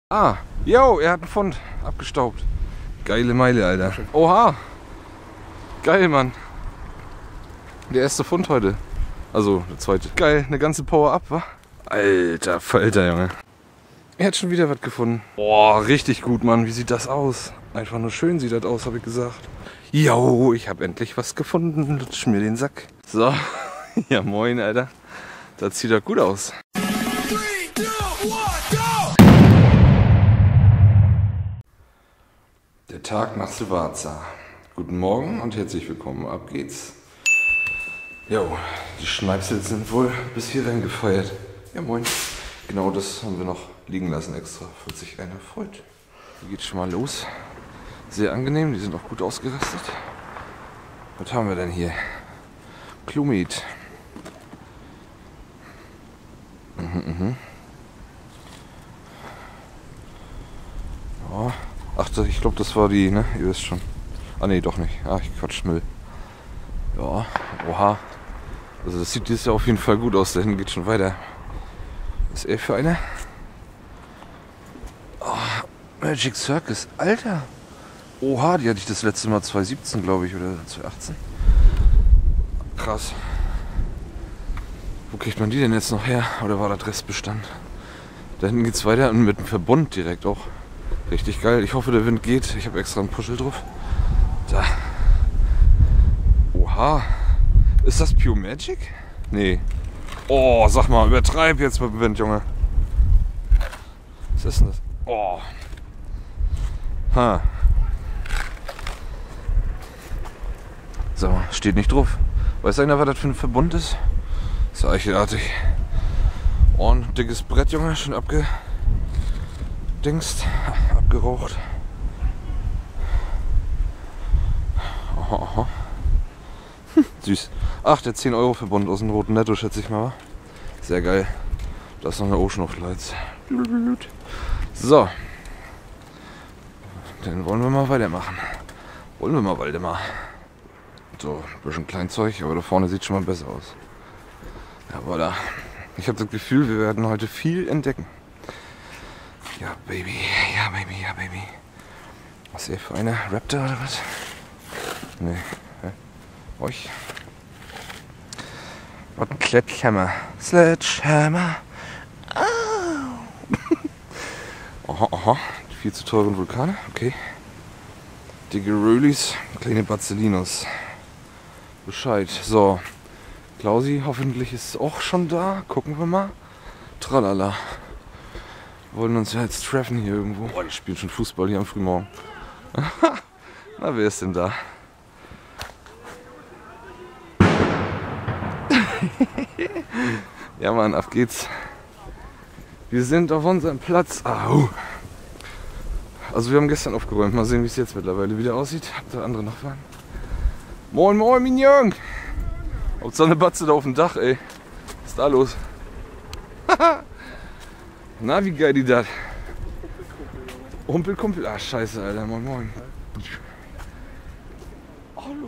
Ah, yo, er hat einen Pfund abgestaubt. Geile Meile, Alter. Oha. Geil, Mann. Der erste Pfund heute. Also, der zweite. Geil, eine ganze Power-Up, wa? Alter Falter, Junge. Er hat schon wieder was gefunden. Boah, richtig gut, Mann. Wie sieht das aus? Einfach nur schön sieht das aus, habe ich gesagt. Jo, ich habe endlich was gefunden. Lutsch mir den Sack. So. Ja, moin, Alter. Das sieht doch gut aus. 3, 2, 1, go! Der Tag nach Silvester. Guten Morgen und herzlich willkommen. Ab geht's. Jo, die Schneipsel sind wohl bis hier reingefeuert. Ja, moin. Genau das haben wir noch liegen lassen extra, falls sich einer freut. Hier geht's schon mal los. Sehr angenehm, die sind auch gut ausgerastet. Was haben wir denn hier? Klumit. Ja. Ach, ich glaube, das war die, ne? Ihr wisst schon. Ah, ne, doch nicht. Ah, ich quatsch Müll. Ja, oha. Also das sieht dieses Jahr auf jeden Fall gut aus. Da hinten geht schon weiter. Was ist er für eine? Oh, Magic Circus. Alter. Oha, die hatte ich das letzte Mal 2017, glaube ich, oder 2018. Krass. Wo kriegt man die denn jetzt noch her? Oder war das Restbestand? Da hinten geht's weiter und mit dem Verbund direkt auch. Richtig geil. Ich hoffe, der Wind geht. Ich habe extra einen Puschel drauf. Da. Oha. Ist das Pure Magic? Nee. Oh, sag mal, übertreib jetzt mit dem Wind, Junge. Was ist denn das? Oh. Ha. Sag mal, steht nicht drauf. Weiß einer, was das für ein Verbund ist? Ist eichenartig. Oh, ein dickes Brett, Junge, schon abgeraucht. Aha, aha. Süß. Ach, der 10 € Verbund aus dem roten Netto, schätze ich mal. Sehr geil. Da ist noch eine Ocean of Lights. So. Dann wollen wir mal weitermachen. Waldemar. So, ein bisschen Kleinzeug, aber da vorne sieht schon mal besser aus. Ja, voilà. Ich habe das Gefühl, wir werden heute viel entdecken. Ja, Baby. Ja, Baby. Ja, Baby. Was ist hier für eine? Raptor oder was? Nee. Euch? Was ein Sledgehammer. Sledgehammer. Oh. Aha. Die viel zu teuren Vulkane. Okay. Dicke Rölis. Kleine Barzelinos. Bescheid. So. Klausi hoffentlich ist auch schon da. Gucken wir mal. Tralala. Wir wollen uns ja jetzt treffen hier irgendwo. Oh, die spielen schon Fußball hier am Frühmorgen. Na, wer ist denn da? Ja, Mann, auf geht's. Wir sind auf unserem Platz. Au. Also wir haben gestern aufgeräumt. Mal sehen, wie es jetzt mittlerweile wieder aussieht. Ob da andere noch waren. Moin, moin, Mignon. Ob so eine Batze da auf dem Dach, ey. Was ist da los? Na, wie geil die das? Humpelkumpel. Ah, scheiße, Alter. Moin, moin. Hallo.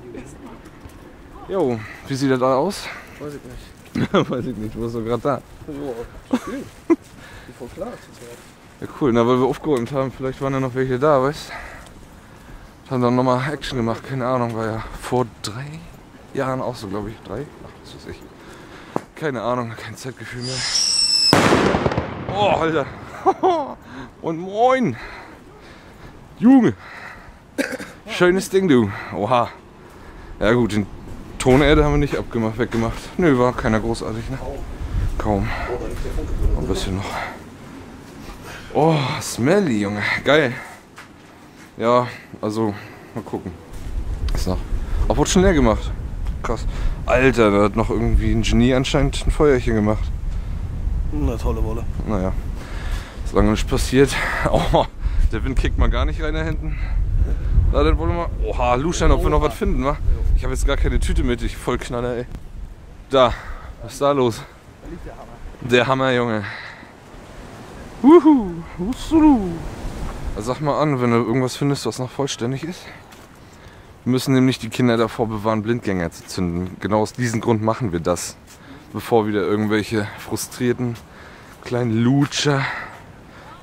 Jo, wie sieht das da aus? Weiß ich nicht. Weiß ich nicht, du warst doch gerade da. Ja, schön. Wie voll klar. Ja, cool. Na, weil wir aufgeräumt haben, vielleicht waren ja noch welche da, weißt du? Haben dann nochmal Action gemacht, keine Ahnung, war ja vor 3 Jahren auch so, glaube ich. 3? Ach, was weiß ich. Keine Ahnung, kein Zeitgefühl mehr. Oh, Alter. Und moin. Junge. Schönes Ding, du. Oha. Ja gut, den Tonerde haben wir nicht weggemacht. Nö, war keiner großartig, ne? Kaum. Ein bisschen noch. Oh, smelly, Junge. Geil. Ja, also, mal gucken. Ist noch. Auch wurde schon leer gemacht. Krass. Alter, da hat noch irgendwie ein Genie anscheinend ein Feuerchen gemacht. Na, tolle Wolle. Naja, ist lange nicht passiert. Oh, der Wind kickt mal gar nicht rein da hinten. Na, dann wollen wir mal. Oha, Luschein, ob wir noch was finden, wa? Ich habe jetzt gar keine Tüte mit, ich voll Knaller, ey. Da, was ist da los? Da liegt der Hammer. Der Hammer, Junge. Wuhu, also sag mal an, wenn du irgendwas findest, was noch vollständig ist. Wir müssen nämlich die Kinder davor bewahren, Blindgänger zu zünden. Genau aus diesem Grund machen wir das. Bevor wieder irgendwelche frustrierten kleinen Lutscher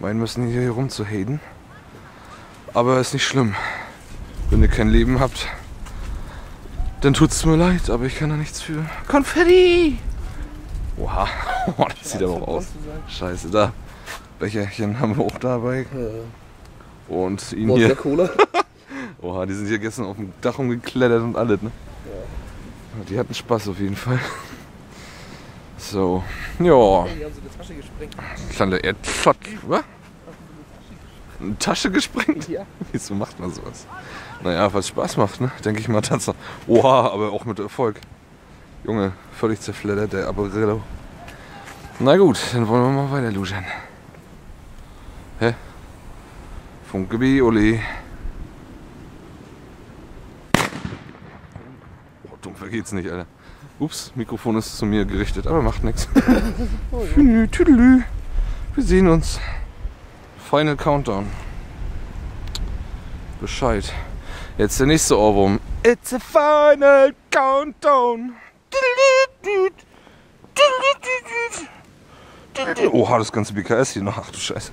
meinen müssen, hier rumzuhaten. Aber ist nicht schlimm. Wenn ihr kein Leben habt, dann tut's mir leid, aber ich kann da nichts für. Konfetti! Oha, das sieht aber auch aus. Scheiße, da. Becherchen haben wir auch dabei. Und ihn hier. Cola. Oha, die sind hier gestern auf dem Dach rumgeklettert und alles, ne? Ja. Die hatten Spaß auf jeden Fall. So, ja. Die haben so eine Tasche gesprengt. Kleine Erdschott. Was? Eine Tasche gesprengt? Ja. Wieso macht man sowas? Naja, weil es Spaß macht, ne? Denke ich mal tatsächlich. Oha, aber auch mit Erfolg. Junge, völlig zerfleddert, der Apparillo. Na gut, dann wollen wir mal weiter luschern. Hä? Funkebi, ole. Oh, dumpfer geht's nicht, Alter. Ups, Mikrofon ist zu mir gerichtet, aber macht nichts. Tüdelü. Wir sehen uns. Final Countdown. Bescheid. Jetzt der nächste Ohrwurm. It's a final countdown. Oha, das ganze BKS hier noch. Ach du Scheiße.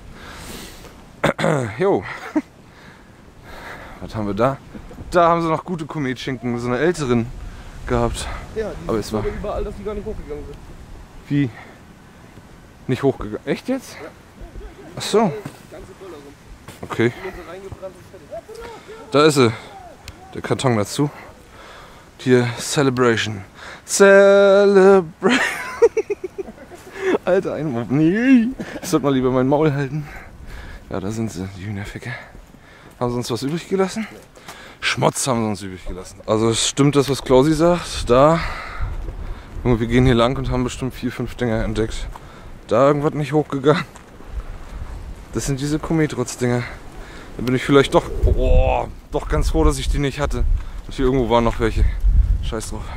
Jo. Was haben wir da? Da haben sie noch gute Kometschinken, so eine älteren gehabt. Ja, die aber es war überall, dass die gar nicht hochgegangen sind. wie? Nicht hochgegangen. Echt jetzt? Ja. Ach so. Ganze Böller rum. Okay. Die sind so reingebrannt und fertig. Da ist sie. Der Karton dazu. Hier Celebration. Celebration. Alter, ein nee. Ich sollte mal lieber mein Maul halten. Ja, da sind sie, die Hühnerficke. Haben sie uns was übrig gelassen? Schmutz haben sie uns übrig gelassen. Also es stimmt das, was Klausi sagt. Da. Junge, wir gehen hier lang und haben bestimmt 4, 5 Dinger entdeckt. Da irgendwas nicht hochgegangen. Das sind diese Kometrotz-Dinger. Da bin ich vielleicht doch, doch ganz froh, dass ich die nicht hatte. Und hier irgendwo waren noch welche. Scheiß drauf.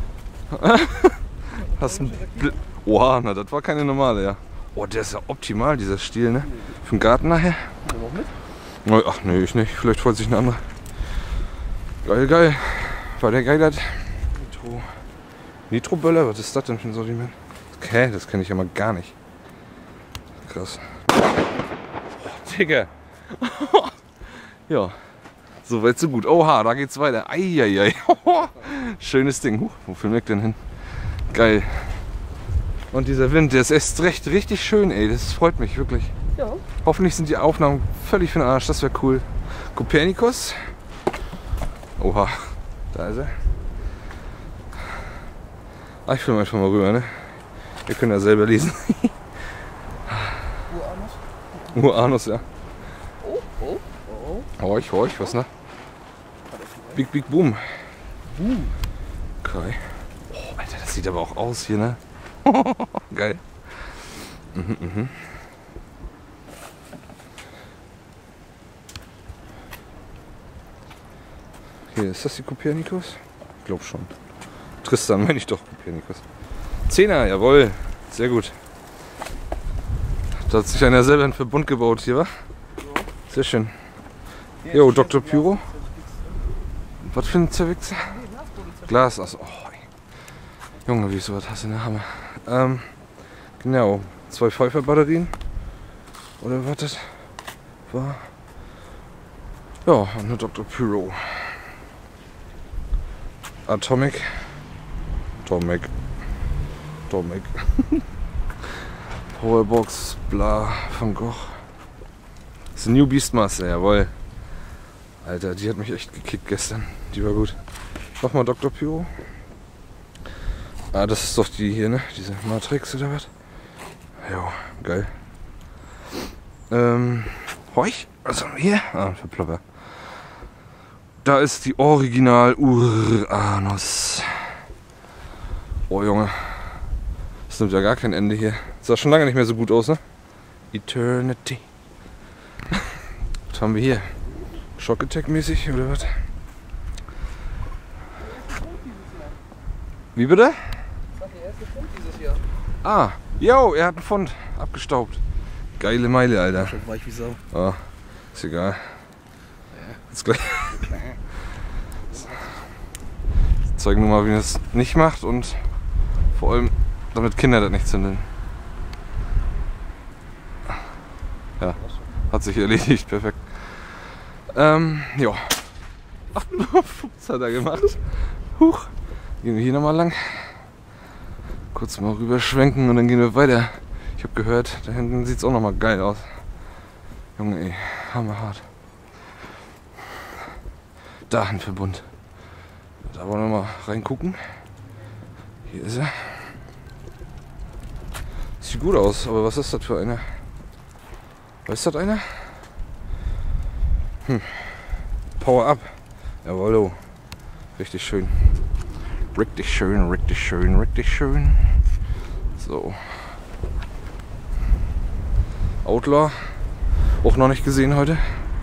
Hast ein Oha, na das war keine normale, ja. Oh, der ist ja optimal, dieser Stiel, ne? Für den Garten nachher. Noch mit? Ach nee, ich nicht. Vielleicht freut sich eine andere. Geil, geil. War der geil, das? Nitro-Böller? Was ist das denn für ein Sortiment? Okay, das kenne ich ja mal gar nicht. Krass. Oh, Digga. Ja, so weit so gut. Oha, da geht's weiter. Eieiei. Schönes Ding. Wo führt mich denn hin? Geil. Und dieser Wind, der ist erst recht richtig schön, ey. Das freut mich wirklich. Ja. Hoffentlich sind die Aufnahmen völlig für den Arsch. Das wäre cool. Kopernikus. Oha, da ist er. Ah, ich filme einfach mal rüber, ne? Ihr könnt ja selber lesen. Uranus? Uranus, ja. Oh. Horch, was ne? Big, big, boom. Okay. Oh, Alter, das sieht aber auch aus hier, ne? Geil. Hier, ist das die Kopernikus? Ich glaube schon. Tristan meine ich doch, Kopernikus. 10er, jawohl. Sehr gut. Da hat sich einer selber einen Verbund gebaut hier, wa? Sehr schön. Jo, Dr. Pyro. Was für ein Zerwichser? Glas, also. Oh, Junge, wie sowas hast du, ne? Hammer. Genau. 2 Pfeiffer-Batterien. Oder was das war? Ja, und eine Dr. Pyro. Atomic. Powerbox, bla, Van Gogh. Das ist ein New Beastmaster, jawohl. Alter, die hat mich echt gekickt gestern. Die war gut. Nochmal Dr. Pyro. Ah, das ist doch die hier, ne? Diese Matrix oder was? Jo, geil. Horch? Also hier? Ah, Verplopper. Da ist die Original Uranus. Oh Junge. Das nimmt ja gar kein Ende hier. Sah schon lange nicht mehr so gut aus, ne? Eternity. Was haben wir hier? Shock Attack mäßig oder was? Wie bitte? Das war der erste Fund dieses Jahr. Ah, yo, er hat einen Pfund abgestaubt. Geile Meile, Alter. Schon weich wie Sau. Ah, ist egal. Jetzt gleich. Zeigen wir mal, wie man das nicht macht und vor allem, damit Kinder das nicht zündeln. Ja, hat sich erledigt, perfekt. Ja. Ach, was hat er gemacht? Huch. Gehen wir hier nochmal lang. Kurz mal rüberschwenken und dann gehen wir weiter. Ich habe gehört, da hinten sieht es auch nochmal geil aus. Junge, ey, hammerhart. Da ein Verbund. Da wollen wir mal reingucken. Hier ist er. Sieht gut aus, aber was ist das für einer? Was ist das einer? Power Up. Jawohl. Richtig schön. Richtig schön, richtig schön, richtig schön. So. Outlaw. Auch noch nicht gesehen heute.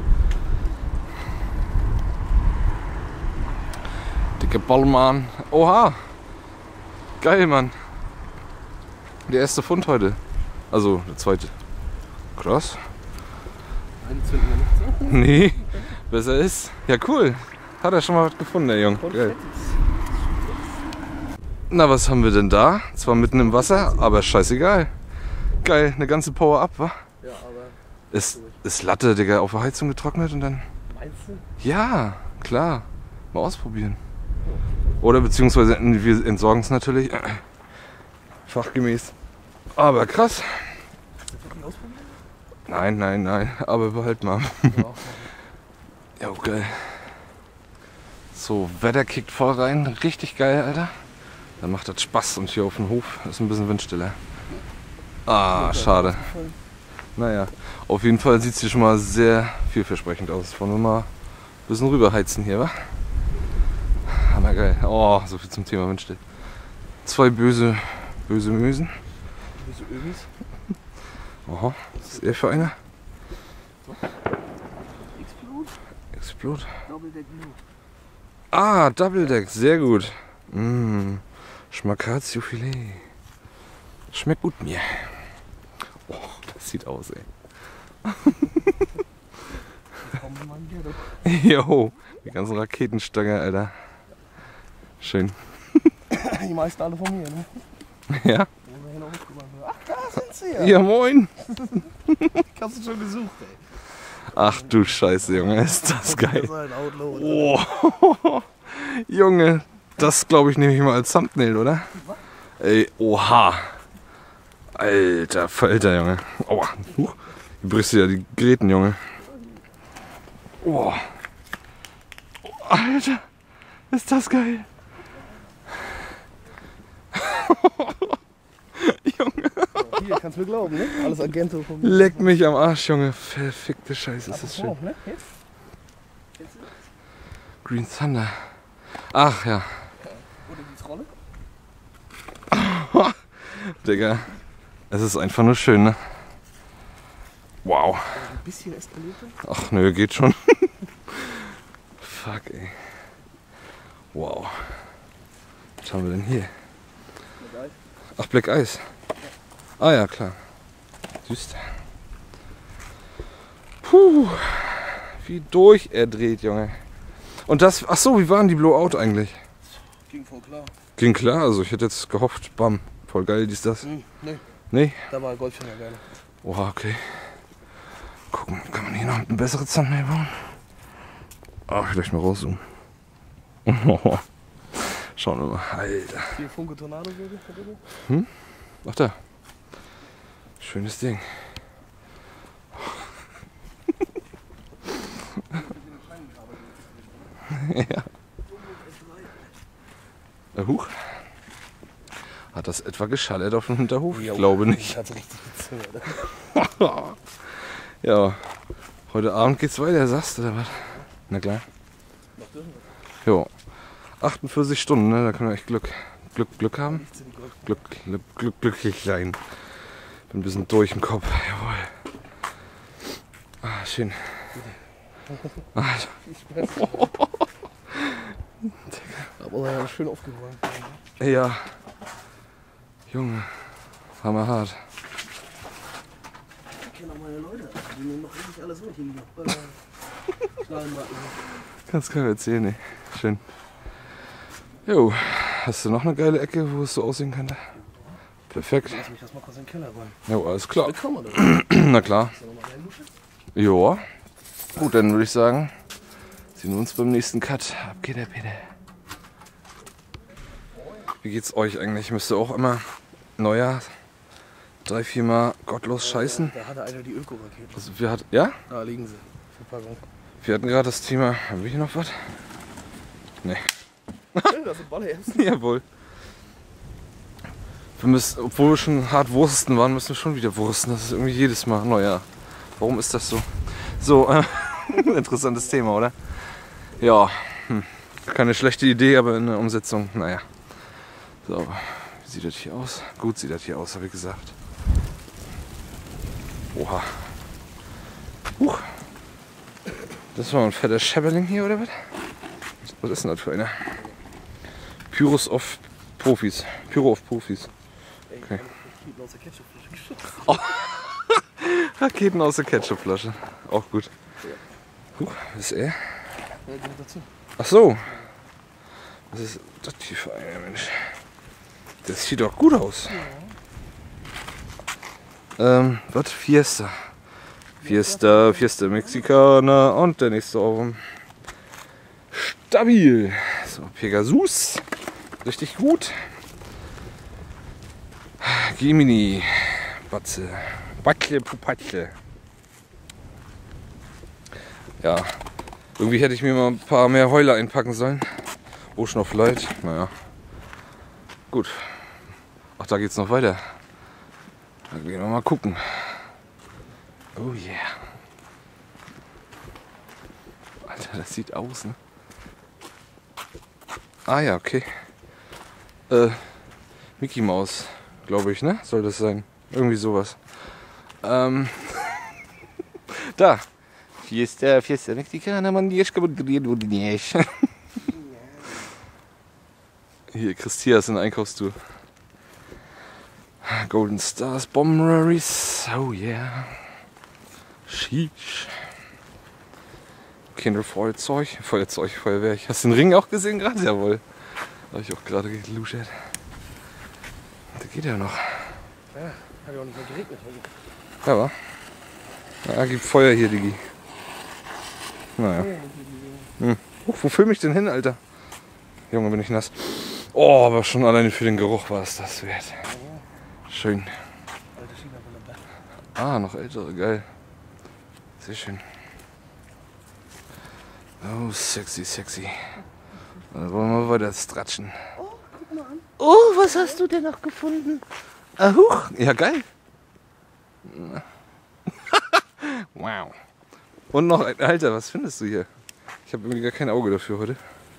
Dicke Ballmann. Oha. Geil, Mann. Der erste Fund heute. Also der zweite. Krass. Einen zünden wir nicht so. Nee, besser ist. Ja, cool. Hat er schon mal was gefunden, der Junge. Geil. Na, was haben wir denn da? Zwar mitten im Wasser, aber scheißegal. Geil, eine ganze Power-Up, wa? Ja, aber. Ist Latte, Digga, auf der Heizung getrocknet und dann... Meinst du? Ja, klar. Mal ausprobieren. Oder beziehungsweise wir entsorgen es natürlich. Fachgemäß. Aber krass. Nein. Aber behalt mal. Ja, geil. So, Wetter kickt voll rein. Richtig geil, Alter. Dann macht das Spaß. Und hier auf dem Hof ist ein bisschen windstiller. Ah, schade. Naja, auf jeden Fall sieht es hier schon mal sehr vielversprechend aus. Wollen wir mal ein bisschen rüberheizen hier, wa? Hammergeil. Oh, so viel zum Thema Windstill. 2 böse Mösen. Böse Övis. Aha, was ist er für einer? Explode. Explode. Double Deck Blue. Ah, Double Deck, sehr gut. Schmacazio Filet. Schmeckt gut mir. Oh, das sieht aus, ey. Jo, die ganzen Raketenstange, Alter. Schön. Die meisten alle von mir, ne? Ja? Ach, da sind sie ja. Ja, moin. Ich hab's schon gesucht, ey. Ach du Scheiße, Junge, ist das geil. Das ist ein Outlaw. Oh, Junge, das glaube ich nehme ich mal als Thumbnail, oder? Ey, oha. Alter Falter, Junge. Aua. Du brichst ja die Gräten, Junge. Oh. Alter, ist das geil. Junge. Hier, kannst du mir glauben, ne? Alles Argento von mir. Leck mich am Arsch, Junge. Verfickte Scheiße, ist das schön. Auf, ne? Jetzt? Green Thunder. Ach ja. Oder die Trolle? Digga. Es ist einfach nur schön, ne? Wow. Ein bisschen eskaliert. Ach nö, geht schon. Fuck, ey. Wow. Was haben wir denn hier? Ach, Black Ice. Ah ja, klar. Süß. Puh. Wie durch er dreht, Junge. Und das, ach so, wie waren die Blowout eigentlich? Ging voll klar. Ging klar, also ich hätte jetzt gehofft, bam, voll geil, dies, das. Nee, Nee? da war Goldfinger geil. Oha, okay. Gucken, kann man hier noch ein besseres Thumbnail bauen? Ah, vielleicht mal rauszoomen. Schauen wir mal. Alter. Hier Funke Tornado würde. Ach da. Schönes Ding. Ja. Huch. Hat das etwa geschallert auf dem Hinterhof? Ich glaube nicht. Hat's richtig gezögert. Ja. Heute Abend geht's weiter, sagst du oder was? Na klar. Noch dürfen wir. Jo. 48 Stunden, ne? Da können wir echt Glück haben. Glücklich sein. Bin ein bisschen durch im Kopf. Jawohl. Ah, schön. Ah, Aber ja, schön aufgeräumt. ja. Junge. Hammerhart. Ich kenne auch meine Leute. Die nehmen noch richtig alles mit hier. Kannst keinem erzählen, ey. Schön. Jo, hast du noch eine geile Ecke, wo es so aussehen könnte? Perfekt. Lass mich erstmal kurz in den Keller rein. Jo, alles klar. Willkommen, oder? Na klar. Ist da noch mal eine Dusche? Ja. Gut, dann würde ich sagen, sehen wir uns beim nächsten Cut. Ab geht der Peter. Wie geht's euch eigentlich? Müsst ihr auch immer Neujahr 3-4 Mal gottlos scheißen? Da hatte einer die Öko-Rakete. Also wir hatten, ja? Da liegen sie. Verpackung. Wir hatten gerade das Thema. Haben wir hier noch was? Nee. Das sind Balle ernst. Jawohl. Wir müssen, obwohl wir schon hart wursten waren, müssen wir schon wieder wursten. Das ist irgendwie jedes Mal Neujahr. Warum ist das so? So, interessantes Thema, oder? Ja, keine schlechte Idee, aber in der Umsetzung, naja. So, wie sieht das hier aus? Gut sieht das hier aus, habe ich gesagt. Oha. Huch. Das war ein fetter Schäberling hier, oder was? Was ist denn das für einer? Pyros auf Profis. Pyro auf Profis. Okay. Raketen aus der Ketchupflasche geschossen. Oh. Raketen aus der Ketchupflasche. Auch gut. Was ist er? Ja, gehört dazu. Ach so. Was ist das hier für einer, Mensch? Das sieht doch gut aus. Was? Fiesta. Fiesta Mexicana und der nächste Ohrwurm. Stabil. So, Pegasus. Richtig gut. Gemini. Batze. Battle, Pupatze. Ja. Irgendwie hätte ich mir mal ein paar mehr Heuler einpacken sollen. Ocean of Light. Naja. Gut. Ach, da geht's noch weiter. Da gehen wir mal gucken. Oh yeah. Alter, das sieht aus, ne? Ah ja, okay. Mickey Maus, glaube ich, ne? Soll das sein? Irgendwie sowas. Da. Fiesta Mexicana, Mandischka, Hier, Christia ist in Einkaufstour. Golden Stars, Bomberies. Oh yeah. Sheesh. Kinderfeuerzeug. Feuerwerk. Hast du den Ring auch gesehen gerade? Jawohl. Habe ich auch gerade geluschert. Da geht ja noch. Ja, hat ja auch nicht mehr geregnet heute. Ja, wa? Ja, gibt Feuer hier, Digi. Naja. Wo film ich denn hin, Alter? Junge, bin ich nass. Oh, aber schon alleine für den Geruch war es das wert. Schön. Alte China-Brille. Ah, noch ältere, geil. Sehr schön. Oh, sexy, sexy. Dann wollen wir weiter stratschen. Oh, guck mal an. Oh, was hast du denn noch gefunden? Huch. Ja, geil. Wow. Und noch, Alter, was findest du hier? Ich habe irgendwie gar kein Auge dafür heute.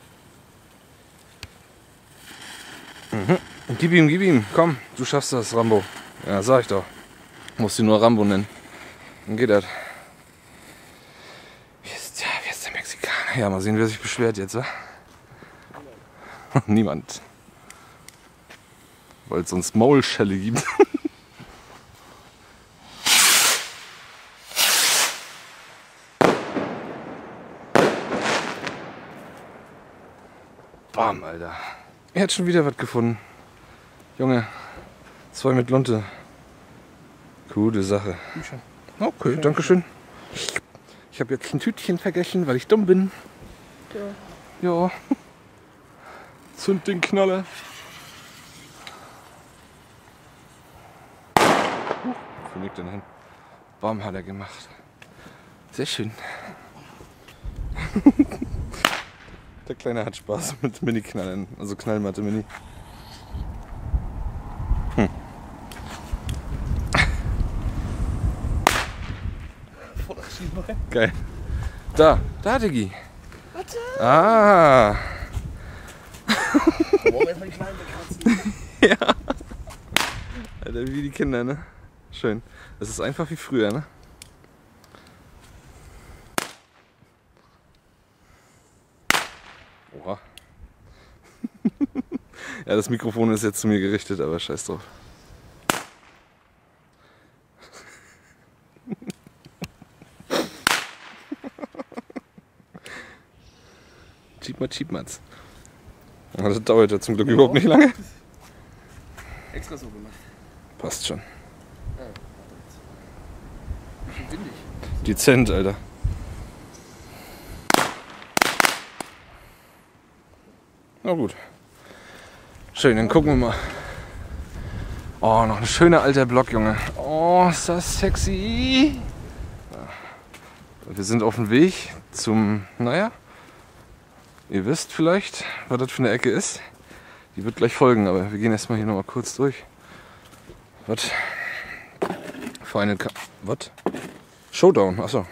Gib ihm, komm, du schaffst das, Rambo. Ja, sag ich doch. Musst du nur Rambo nennen. Dann geht das. Wie ist der Mexikaner? Ja, mal sehen, wer sich beschwert jetzt, wa? Niemand. Weil es sonst Maulschelle gibt. Bam, Alter. Er hat schon wieder was gefunden. Junge, 2 mit Lunte. Gute Sache. Okay, danke schön. Ich habe jetzt ein Tütchen vergessen, weil ich dumm bin. Ja. Zünd den Knaller. Wo liegt denn hin? Bam, hat er gemacht. Sehr schön. Der Kleine hat Spaß mit Mini-Knallen, also Knallmatte Mini. Geil. Da, Digi. Warte. Ah. Wollen wir erstmal die Kleinen bekratzen? Ja. Alter, wie die Kinder, ne? Schön. Es ist einfach wie früher, ne? Oha. Ja, das Mikrofon ist jetzt zu mir gerichtet, aber scheiß drauf. Cheapmats. Das dauert ja zum Glück überhaupt nicht lange. Extra so gemacht. Passt schon. Bisschen windig. Dezent, Alter. Na gut. Schön, dann gucken wir mal. Oh, noch ein schöner alter Block, Junge. Oh, ist das sexy. Wir sind auf dem Weg zum, naja, ihr wisst vielleicht, was das für eine Ecke ist. Die wird gleich folgen, aber wir gehen erstmal hier nochmal kurz durch. Was? Final Cup. Was? Showdown, achso.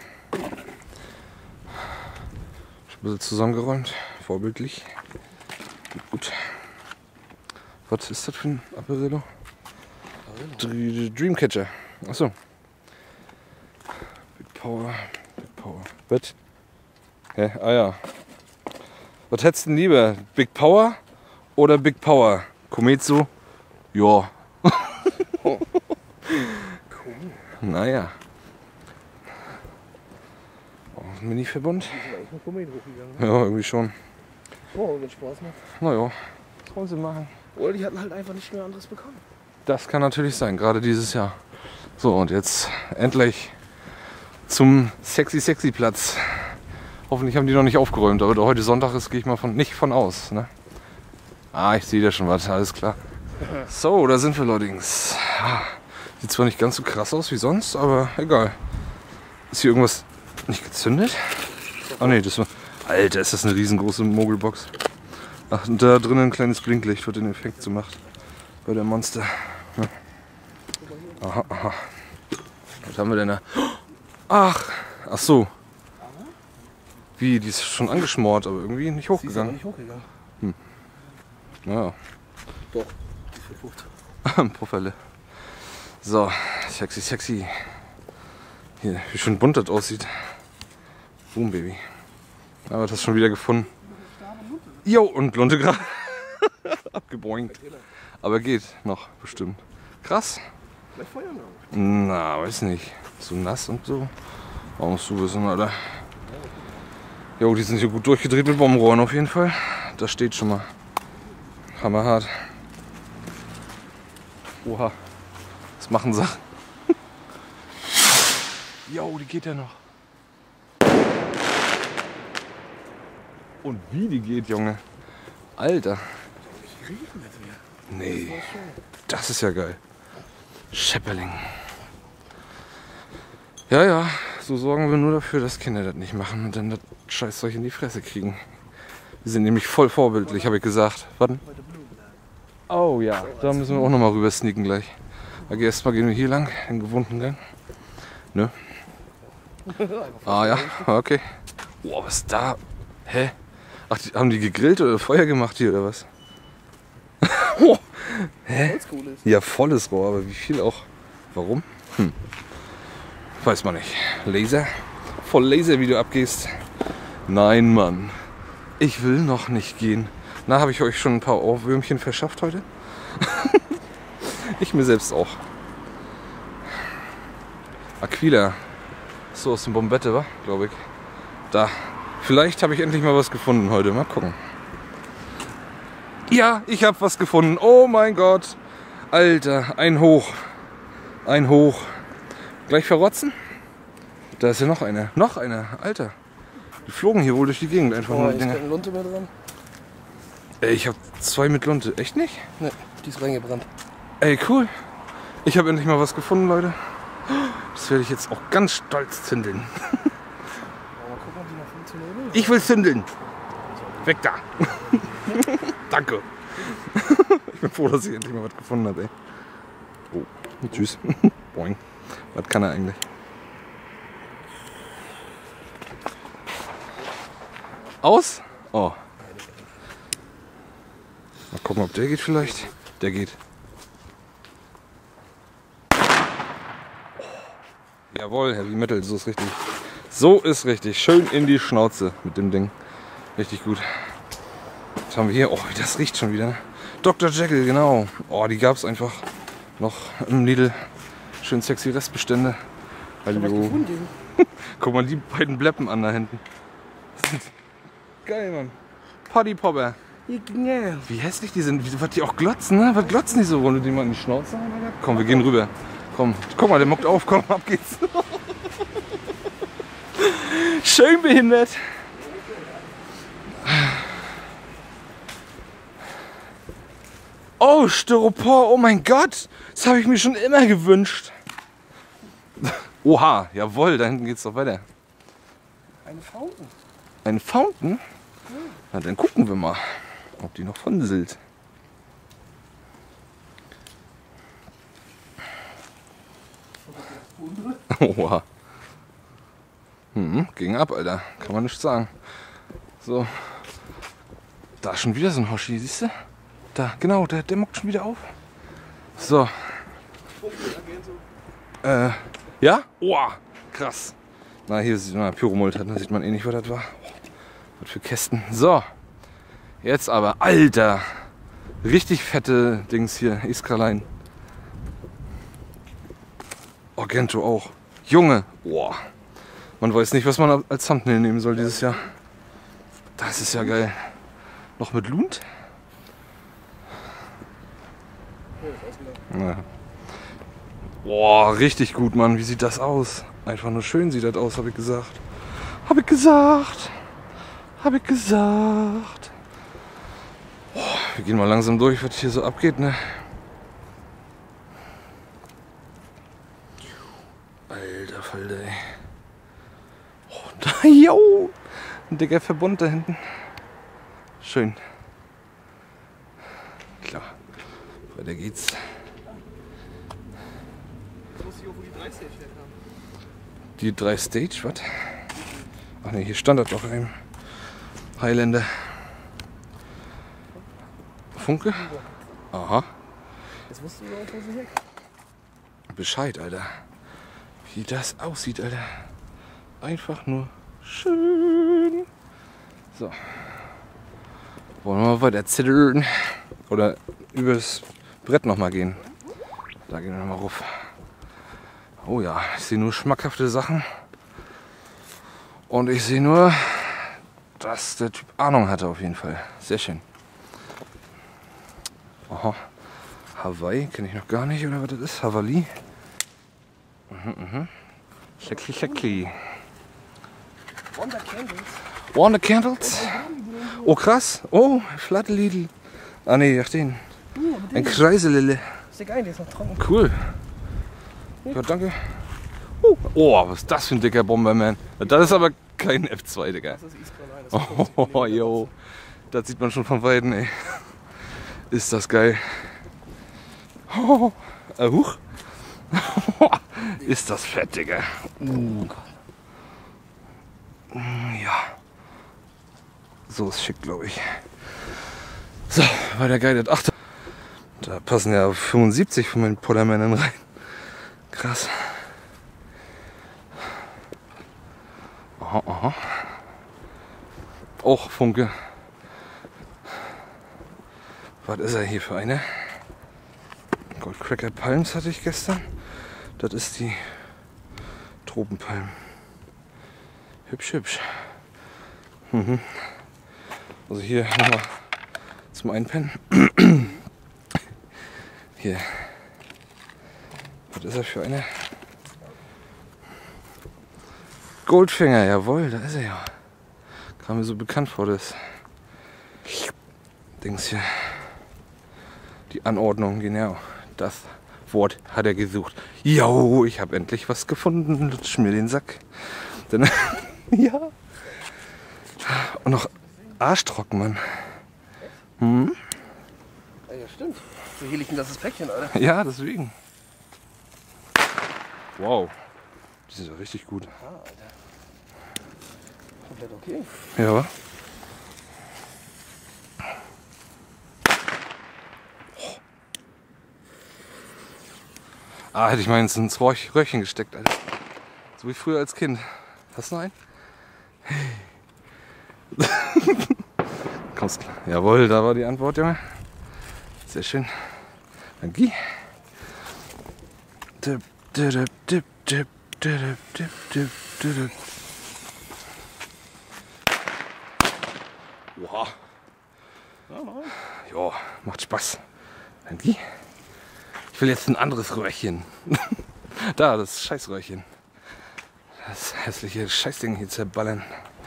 Ein bisschen zusammengeräumt, vorbildlich. Gut. Was ist das für ein Apparillo? Dreamcatcher. Achso. Big Power. Big Power. Was? Hä? Ah ja. Was hättest du denn lieber? Big Power oder Big Power? Kometsu? Ja. Cool. Naja. Oh, ein Mini-Verbund? Die sind echt mit Komet hochgegangen. Ja, irgendwie schon. Oh, wenn Spaß macht. Naja. Was wollen sie machen? Oder die hatten halt einfach nicht mehr anderes bekommen. Das kann natürlich sein, gerade dieses Jahr. So, und jetzt endlich zum sexy Platz. Hoffentlich haben die noch nicht aufgeräumt, aber da heute Sonntag ist, gehe ich mal nicht von aus. Ne? Ah, ich sehe da schon was, alles klar. So, da sind wir, Leutings. Sieht zwar nicht ganz so krass aus wie sonst, aber egal. Ist hier irgendwas nicht gezündet? Ah ne, das war... Alter, ist das eine riesengroße Mogelbox. Ach, und da drinnen ein kleines Blinklicht, was den Effekt so macht. Bei der Monster. Ja. Aha, aha. Was haben wir denn da? Ach so. Wie, die ist schon angeschmort, aber irgendwie nicht Sie ist aber hochgegangen. nicht hochgegangen. Naja, Doch, die ist verpufft. Pufferle. So, sexy. Hier, wie schön bunt das aussieht. Boom, Baby. Aber das hast schon wieder gefunden. Jo, und Lunte gerade. Abgeboinkt. Aber geht noch, bestimmt. Krass. Vielleicht Feuer noch. Na, weiß nicht. So nass und so. Warum musst du wissen, Alter? Jo, die sind hier gut durchgedreht mit Bombenrohren auf jeden Fall. Das steht schon mal. Hammerhart. Oha. Was machen sie? Jo, die geht ja noch. Und wie die geht, Junge. Alter. Die riechen jetzt wieder. Nee. Das ist ja geil. Schepperling. Ja, so sorgen wir nur dafür, dass Kinder das nicht machen und dann das Scheißzeug in die Fresse kriegen. Wir sind nämlich voll vorbildlich, habe ich gesagt. Warten. Oh ja, da müssen wir auch nochmal rüber sneaken gleich. Aber erstmal gehen wir hier lang, den gewohnten Gang. Ne? Ah ja, okay. Boah, was ist da? Hä? Ach, haben die gegrillt oder Feuer gemacht hier oder was? Oh, hä? Oldschool ist. Ja, volles Rohr, aber wie viel auch? Warum? Weiß man nicht. Laser? Voll Laser, wie du abgehst. Nein, Mann. Ich will noch nicht gehen. Na, habe ich euch schon ein paar Ohrwürmchen verschafft heute? Ich mir selbst auch. Aquila. So aus dem Bombette, wa? Glaube ich. Da. Vielleicht habe ich endlich mal was gefunden heute. Mal gucken. Ja, ich habe was gefunden. Oh mein Gott. Alter, ein Hoch. Ein Hoch. Gleich verrotzen? Da ist ja noch einer. Noch einer. Alter. Die flogen hier wohl durch die Gegend einfach nur. Ist keine Lunte mehr dran? Ey, ich habe 2 mit Lunte. Echt nicht? Ne, die ist reingebrannt. Ey, cool. Ich habe endlich mal was gefunden, Leute. Das werde ich jetzt auch ganz stolz zündeln. Mal gucken, ob die noch funktioniert. Ich will zündeln. Weg da. Danke. Ich bin froh, dass ich endlich mal was gefunden habe, ey. Oh, tschüss. Boing. Was kann er eigentlich? Aus? Oh. Mal gucken, ob der geht vielleicht. Der geht. Jawohl, Heavy Metal, so ist richtig. So ist richtig. Schön in die Schnauze mit dem Ding. Richtig gut. Was haben wir hier? Oh, das riecht schon wieder. Dr. Jekyll, genau. Oh, die gab es einfach noch im Lidl. Schön sexy Restbestände. Hallo. Guck mal die beiden Bleppen an da hinten. Geil, Mann. Party Popper. Genau. Wie hässlich die sind, was die auch glotzen, ne? Was glotzen die so, wenn du die mal in die Schnauze haben? Komm, wir gehen rüber. Komm, guck mal, der muckt auf, komm, ab geht's. Schön behindert. Oh, Styropor, oh mein Gott, das habe ich mir schon immer gewünscht. Oha, jawohl, da hinten geht's doch weiter. Eine Fountain. Ein Fountain? Na, dann gucken wir mal, ob die noch funzelt. Oha. Ging ab, Alter. Kann man nicht sagen. So. Da schon wieder so ein Hoshi, siehst du? Da, genau, der muckt schon wieder auf. So. Ja? Oha, krass. Na, hier sieht man Pyromult, da sieht man eh nicht, was das war. Was für Kästen. So. Jetzt aber, Alter. Richtig fette Dings hier, Iskralein. Argento auch. Junge. Boah. Man weiß nicht, was man als Thumbnail nehmen soll dieses Jahr. Das ist ja geil. Noch mit Lund? Ja. Boah, richtig gut, Mann. Wie sieht das aus? Einfach nur schön sieht das aus, habe ich gesagt. Habe ich gesagt. Habe ich gesagt. Boah, wir gehen mal langsam durch, was hier so abgeht, ne? Alter Falter, ey. Oh, da, yo! Ein dicker Verbund da hinten. Schön. Klar. Weiter geht's. Die 3 Stage, was? Ach ne, hier stand das doch im Highlander. Funke? Aha. Jetzt musst du auch, wo sie weg. Bescheid, Alter. Wie das aussieht, Alter. Einfach nur schön. So. Wollen wir mal weiter zittern? Oder übers Brett nochmal gehen? Da gehen wir nochmal rauf. Oh ja, ich sehe nur schmackhafte Sachen. Und ich sehe nur, dass der Typ Ahnung hatte auf jeden Fall. Sehr schön. Aha. Hawaii kenne ich noch gar nicht, oder was das ist? Hawaii. Schleckli, schleckli. Wonder Candles. Wonder Candles? Oh krass. Oh, Flattelidl. Ah ne, ach den. Ein Kreiselille. Ist der geil, der ist noch trocken. Cool. Ja, danke. Oh, was ist das für ein dicker Bomberman? Das ist aber kein F2, Digga. Das ist Iskralein. Oh, yo. Das sieht man schon von Weitem, ey. Ist das geil. Oh, huch. Ist das fett, Digga. Ja. So ist schick, glaube ich. So, weiter geil. Ach, da passen ja 75 von meinen Pollermännern rein. Krass. Aha, aha. Auch Funke. Was ist er hier für eine? Goldcracker Palms hatte ich gestern. Das ist die Tropenpalm. Hübsch, hübsch. Also hier nochmal zum Einpennen. Hier. Was ist er für eine? Goldfinger, jawohl, da ist er ja. Kam mir so bekannt vor, das Dings hier. Die Anordnung, genau. Das Wort hat er gesucht. Jo, ich habe endlich was gefunden. Lutsch mir den Sack. Dann, ja. Und noch arschtrocken, Mann. Ja, stimmt. So hier liegt denn das Päckchen, Alter. Ja, deswegen. Wow. Die sind ja richtig gut. Ah, Alter. Komplett okay. Ja. Ah, hätte ich mal ins Röhrchen gesteckt, Alter. So wie früher als Kind. Hast du noch einen? Kommst klar. Jawohl, da war die Antwort, Junge. Sehr schön. Danke. Dip, dip, dip, dip, dip, dip, dip, dip. Jo, macht Spaß. Danke. Ich will jetzt ein anderes Röhrchen. Da, das Scheißröhrchen. Das hässliche Scheißding hier zerballern.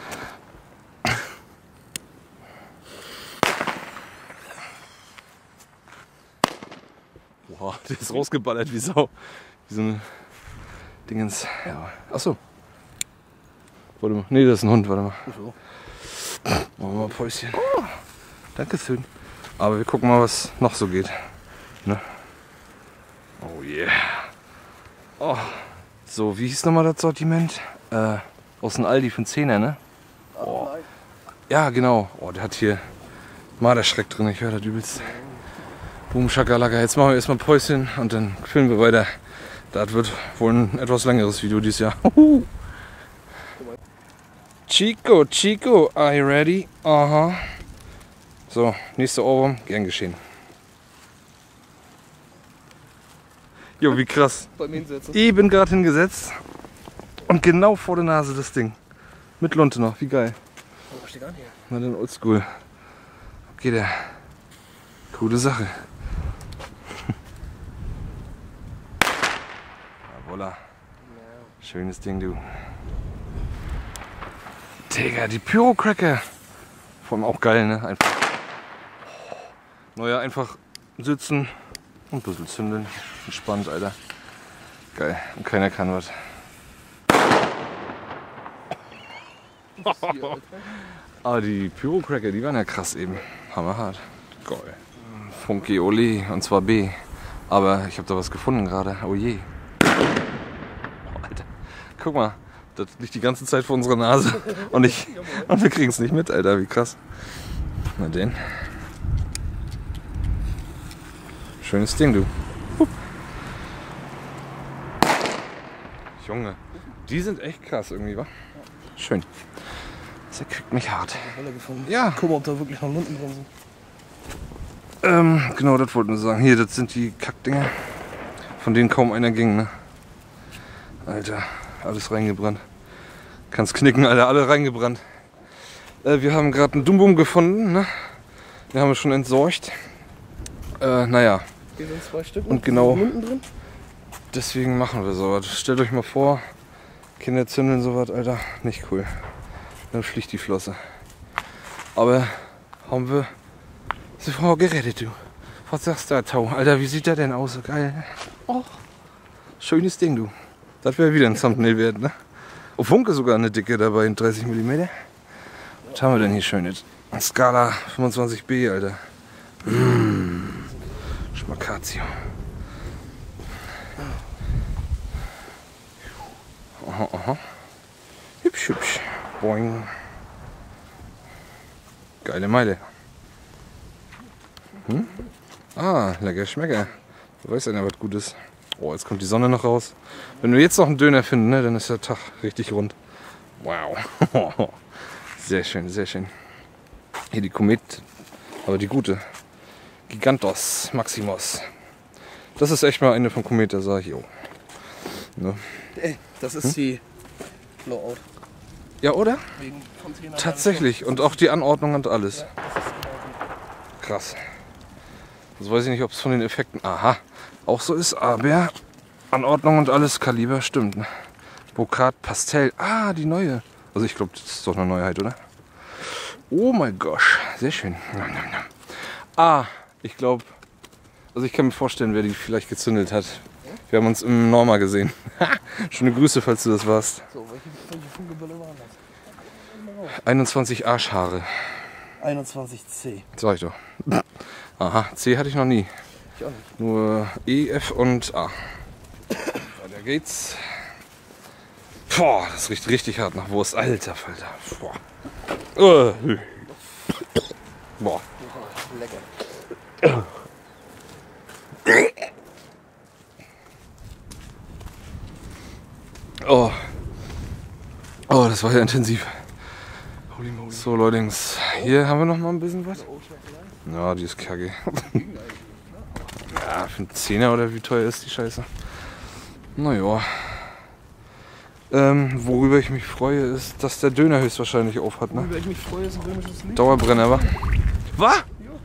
Wow, der ist rausgeballert wie Sau. Wie so ein Dingens. Ja. Achso. Warte mal. Nee, das ist ein Hund, warte mal. So. Machen wir mal ein Päuschen. Oh, danke schön. Aber wir gucken mal, was noch so geht. Ne? Oh yeah. Oh. So, wie hieß nochmal das Sortiment? Aus dem Aldi für einen Zehner, ne? Oh. Ja, genau. Oh, der hat hier Marderschreck drin. Ich höre das übelst. Boom, Schakalaka. Jetzt machen wir erstmal ein Päuschen und dann filmen wir weiter. Das wird wohl ein etwas längeres Video dieses Jahr. Chico, are you ready? Aha. So, nächster Ohrwurm, gern geschehen. Jo, wie krass. Bei mir hinsetzen. Eben gerade hingesetzt und genau vor der Nase das Ding. Mit Lunte noch, wie geil. Oh, steht an hier. Na dann oldschool. Okay, der. Coole Sache. Ja, voilà. Schönes Ding, du. Digga, die Pyrocracker. Vor allem auch geil, ne? Einfach. Naja, einfach sitzen und ein bisschen zündeln. Entspannt, Alter. Geil. Und keiner kann was. Aber die Pyrocracker, die waren ja krass eben. Hammerhart. Geil. Funky Ole, und zwar B. Aber ich habe da was gefunden gerade. Oh je. Oh, Alter. Guck mal. Das liegt die ganze Zeit vor unserer Nase. Und wir kriegen es nicht mit, Alter. Wie krass. Na den. Schönes Ding, du. Junge. Die sind echt krass irgendwie, wa? Schön. Das kriegt mich hart. Ja. Guck mal, ob da wirklich noch Lunden drin sind. Genau, das wollten wir sagen. Hier, das sind die Kackdinger, von denen kaum einer ging, ne? Alter, alles reingebrannt. Kannst knicken, Alter, alle reingebrannt. Wir haben gerade einen Dumbum gefunden, ne? Den haben wir schon entsorgt. Naja. Hier sind 2 Stück. Und genau Lunden drin. deswegen machen wir sowas. Stellt euch mal vor, Kinder zündeln sowas, Alter, nicht cool. Dann fliegt die Flosse. Aber haben wir die Frau gerettet, du. Was sagst du, Tau? Alter, wie sieht der denn aus? So geil. Oh, schönes Ding, du. Das wäre wieder ein Thumbnail wert, ne? Auf Funke sogar eine Dicke dabei, in 30 mm. Was haben wir denn hier Schönes? Skala 25B, Alter. Schmakazio. Aha, aha. Hübsch, hübsch. Boing. Geile Meile. Ah, lecker Schmecker. Du weißt ja, was Gutes. Oh, jetzt kommt die Sonne noch raus. Wenn wir jetzt noch einen Döner finden, ne, dann ist der Tag richtig rund. Wow. Sehr schön, sehr schön. Hier die Komet, aber die gute. Gigantos Maximus. Das ist echt mal eine von Komet, da sag ich, jo. Ne? Das ist die Blowout. Ja, oder? Wegen Container. Tatsächlich. Und auch die Anordnung und alles. Ja, das ist genau Krass. Also weiß ich nicht, ob es von den Effekten auch so ist, aber Anordnung und alles, Kaliber stimmt. Ne? Brokat Pastell. Ah, die neue. Also ich glaube, das ist doch eine Neuheit, oder? Oh mein Gott, sehr schön. Ich glaube, also ich kann mir vorstellen, wer die vielleicht gezündelt hat. Wir haben uns im Norma gesehen. Schöne Grüße, falls du das warst. So, welche Funkelbälle waren das? 21 Arschhaare. 21C. Sag ich doch. Aha, C hatte ich noch nie. Ich auch nicht. Nur E, F und A. Weiter geht's. Boah, das riecht richtig hart nach Wurst. Alter Falter. Boah. Boah. Lecker. Oh. Oh, das war ja intensiv. So, Leute, hier haben wir noch mal ein bisschen was. Ja, die ist kacke. Ja, für einen Zehner oder wie teuer ist die Scheiße? Naja. Worüber ich mich freue, ist, dass der Döner höchstwahrscheinlich auf hat, ne? Worüber ich mich freue, ist ein römisches Lied. Dauerbrenner, wa? Was? Ja.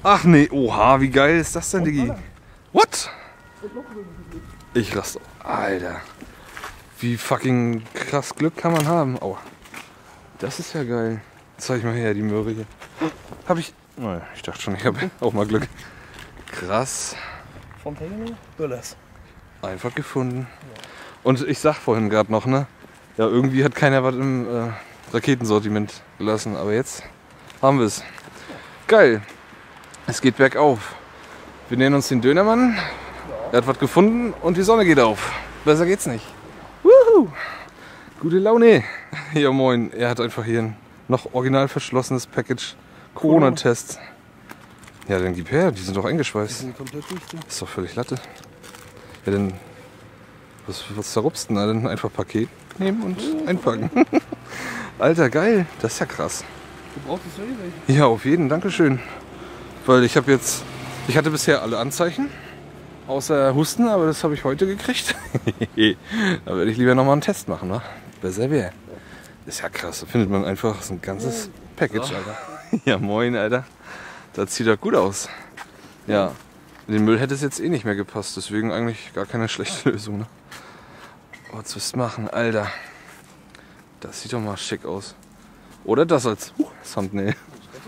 Ach nee, oha, wie geil ist das denn, Diggi? What? Ich raste. Alter. Wie fucking krass Glück kann man haben. Aua. Das ist ja geil. Zeig mal her, die Möhre hier. Hab ich. Naja, ich dachte schon, ich habe auch mal Glück. Krass. Vom Tegel Böllers. Einfach gefunden. Und ich sag vorhin gerade noch, ne? Ja, irgendwie hat keiner was im Raketensortiment gelassen. Aber jetzt haben wir es. Geil. Es geht bergauf. Wir nähern uns den Dönermann. Er hat was gefunden und die Sonne geht auf. Besser geht's nicht. Wuhu. Gute Laune. Ja moin. Er hat einfach hier ein noch original verschlossenes Package Corona-Test. Ja, dann gib her. Die sind doch eingeschweißt. Die sind komplett dicht. Ist doch völlig Latte. Ja, dann was zerrupst denn? Dann einfach Paket nehmen und einpacken. Alter, geil. Das ist ja krass. Du brauchst es welche? Ja, auf jeden. Dankeschön. Weil ich hatte bisher alle Anzeichen. Außer Husten, aber das habe ich heute gekriegt. Da werde ich lieber nochmal einen Test machen, wa? Besser wäre. Ist ja krass. Da findet man einfach so ein ganzes Package, Alter. Ja, moin, Alter. Das sieht doch gut aus. Ja. In den Müll hätte es jetzt eh nicht mehr gepasst. Deswegen eigentlich gar keine schlechte Lösung, ne? Was willst du machen, Alter? Das sieht doch mal schick aus. Oder das als Thumbnail.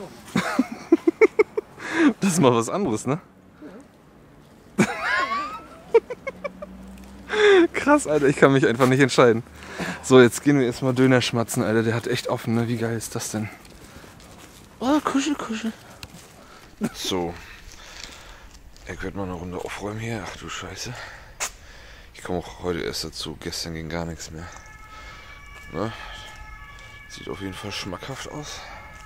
Das ist mal was anderes, ne? Krass, Alter, ich kann mich einfach nicht entscheiden. So, jetzt gehen wir erstmal Döner schmatzen, Alter. Der hat echt offen, ne? Wie geil ist das denn? Oh, Kuschel, Kuschel. So. Ich werde mal eine Runde aufräumen hier. Ach du Scheiße. Ich komme auch heute erst dazu. Gestern ging gar nichts mehr. Ne? Sieht auf jeden Fall schmackhaft aus.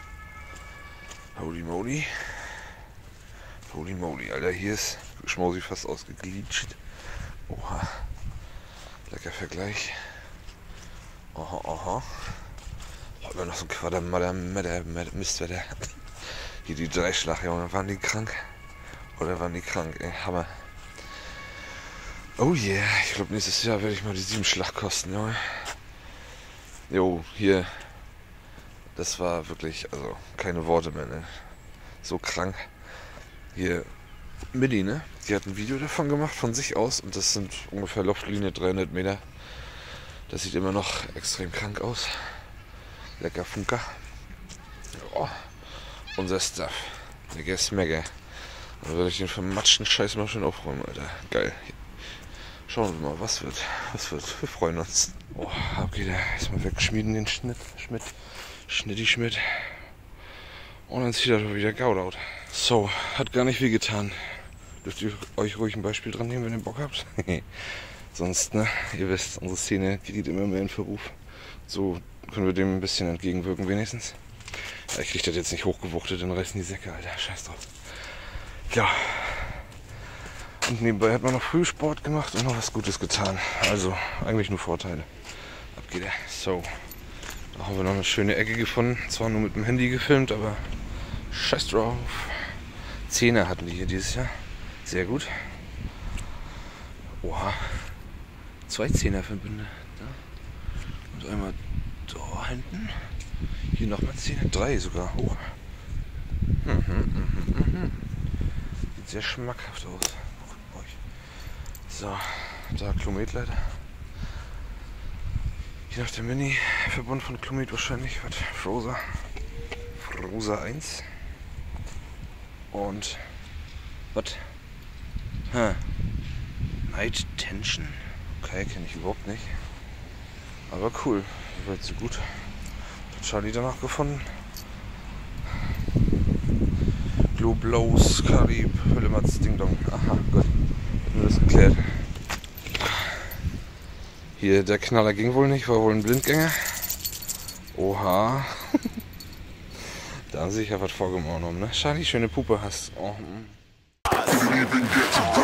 Holy moly. Holy moly, Alter. Hier ist Schmausi fast ausgeglitscht. Oha. Lecker Vergleich. Aha, aha. Heute war noch so ein Quadermatter, Mistwetter. Hier die Dreischlag, Junge. Waren die krank? Oder waren die krank? Ey, Hammer. Oh yeah. Ich glaube, nächstes Jahr werde ich mal die 7 Schlag kosten, Junge. Jo, hier. Das war wirklich, also keine Worte mehr, ne? So krank. Hier, Milli, ne? Die hat ein Video davon gemacht, von sich aus. Und das sind ungefähr Luftlinie 300 Meter. Das sieht immer noch extrem krank aus. Lecker Funker. Oh, unser Stuff. Lecker Smegger. Dann werde ich den vermatschten Scheiß mal schön aufräumen, Alter. Geil. Schauen wir mal, was wird. Wir freuen uns. Oh, ab geht er. Erstmal wegschmieden den Schnitti-Schmidt. Und dann zieht er doch wieder Gaudaut. So, hat gar nicht viel getan. Dürft ihr euch ruhig ein Beispiel dran nehmen, wenn ihr Bock habt. Sonst, ne, ihr wisst, unsere Szene geriet immer mehr in Verruf. So können wir dem ein bisschen entgegenwirken wenigstens. Ja, ich krieg das jetzt nicht hochgewuchtet, dann reißen die Säcke, Alter. Scheiß drauf. Ja. Und nebenbei hat man noch Frühsport gemacht und noch was Gutes getan. Also, eigentlich nur Vorteile. Ab geht er. So. Da haben wir noch eine schöne Ecke gefunden. Zwar nur mit dem Handy gefilmt, aber scheiß drauf. 10er hatten die hier dieses Jahr. Sehr gut. Oha. 2 10er-Verbünde. Da. Und einmal da hinten. Hier nochmal 10er. 3 sogar. Oh. Sieht sehr schmackhaft aus. So, da Klometleiter. Hier noch der Mini-Verbund von Klomet wahrscheinlich. Was? Frosa 1. Und was? Night Tension. Okay, kenne ich überhaupt nicht. Aber cool. Soweit so gut. Hat Charlie danach gefunden. Globlos, Karib, Hüllematz, Ding Dong. Aha, gut. Hätten wir das geklärt. Hier, der Knaller ging wohl nicht, war wohl ein Blindgänger. Oha. Da haben sie sich ja was vorgenommen, ne? Charlie, schöne Puppe hast. Oh.